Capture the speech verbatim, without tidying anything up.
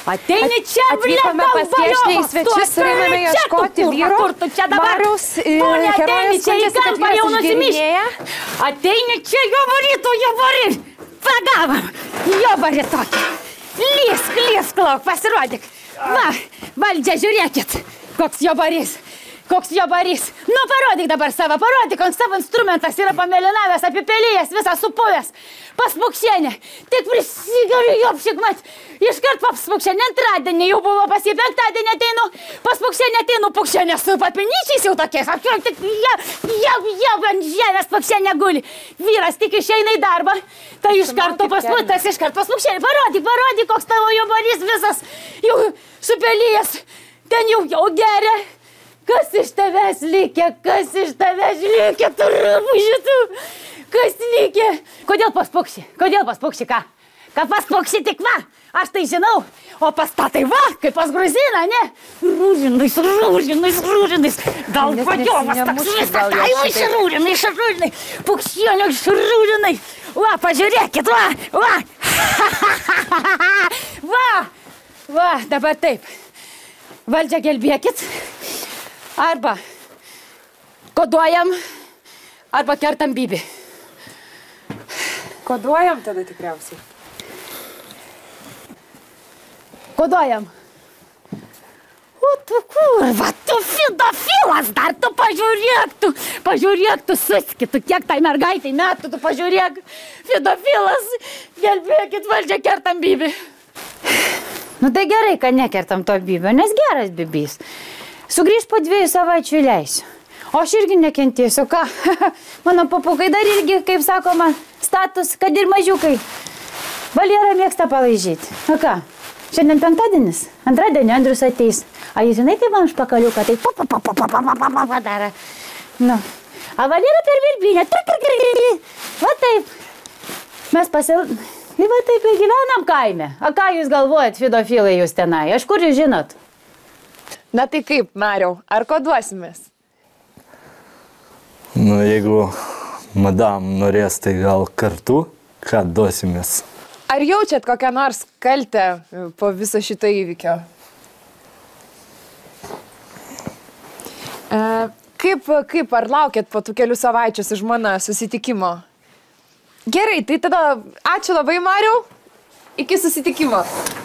Ateini čia, atvykome pas viešniai į svečius ir einame ieškoti vyro. Kur tu čia dabar? Mariaus herojus skundžiasi, kad vyras išgėrinėja. Ateini čia, jo varytų, jo varyt. Pagavom, jo varyt tokį. Lysk, lysk, lauk, pasirodyk. Va, valdžia, žiūrėkit, koks jo varys. Koks jo barys. Nu, parodyk dabar savo, parodyk, ant savo instrumentas yra pamėlinavęs, apipelėjęs, visą supuvęs. Pas Pukšienę. Tik prisigariu jo apšikmat. Iškart pas Pukšienę antradienį jau buvo pas jį, penktadienį ateinu. Pas Pukšienę ateinu, Pukšienė su papinyčiais jau tokiais. Apškiau, tik jau, jau, jau ant žemės Pukšienė guli. Vyras tik išeina į darbą. Tai iš karto pas Pukšienę, iš karto pas Pukšienę. Parodyk, parodyk, koks tavo jo barys visas. Jau supelėjęs. Ten jau jau geria. Kas iš tavęs likė, kas iš tavęs likė, tu rūžitų, kas likė? Kodėl pas Pukšį? Kodėl pas Pukšį ką? Ką pas Pukšį tik va, aš tai žinau, o pas tą tai va, kaip pas Gruziną, ne? Rūžinais, rūžinais, rūžinais, gal vadiomas toks visą, tai va išrūžinai, išrūžinai, Pukšienio išrūžinai, va, pažiūrėkit, va, va, va, va, dabar taip, valdžią gelbėkit. Arba koduojam, arba kertam bybį. Koduojam tada tikriausiai. Koduojam. O tu kurva, tu fidofilas dar, tu pažiūrėk, tu, pažiūrėk, tu suski, tu kiek tai mergaitai metų, tu pažiūrėk, fidofilas, gelbėkit valdžią, kertam bybį. Nu tai gerai, kad nekertam to bybio, nes geras bybys. Sugrįž po dviejų savaičių įleisiu. O aš irgi nekentėsiu, ką? Mano papukai dar irgi, kaip sakoma, status, kad ir mažiukai. Valera mėgsta palaižyti. O ką? Šiandien penktadienis. Antradienį Andrius ateis. A jūs žinai, kaip man užpakaliuką, tai pa pa pa pa pa pa pa pa pa daro. Nu. A Valera per virbinę. Va taip. Mes pasil... Ir va taip ir gyvenam kaime. A ką jūs galvojat, fidofilai jūs tenai? Aš kur jūs žinot? Na tai kaip, Mariau, ar koduosimės? Nu, jeigu madam norės, tai gal kartu, ką duosimės. Ar jaučiat kokią nors kaltę po viso šito įvykio? E, kaip, kaip, ar laukėt po tų kelių savaičių su žmona susitikimo? Gerai, tai tada ačiū labai, Mariau. Iki susitikimo.